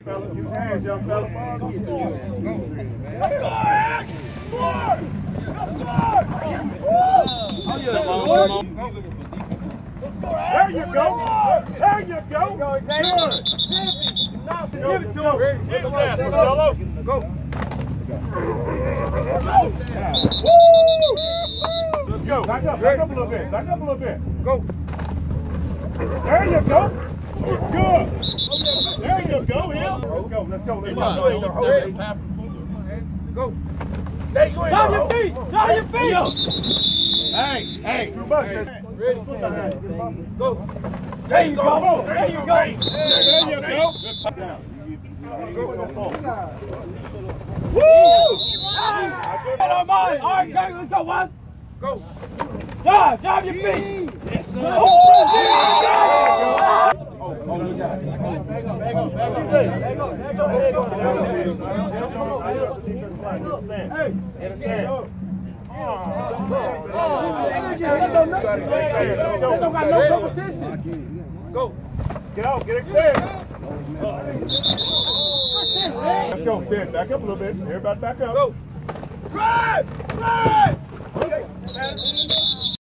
Fella, use your hands, young fella. Let's score, Hank! Score! Let's score! There you go. There you go. Good. Give it to him. Give his ass, Marcelo. Go. Let's go. Back up a little bit. Back up a little bit. Go. There you go. Good. There you go, Hill. Let's go. Let's go. Go. There you go. Down your feet. Down your feet. Hey. Too much. Ready. Go. There you go. There you go. There you go. Woo! All right, let's go, one. Go. Drive your feet. Yes, sir. Go. Get out, get extended. Let's go, Sid. Back up a little bit. Everybody back up. Go. Drive!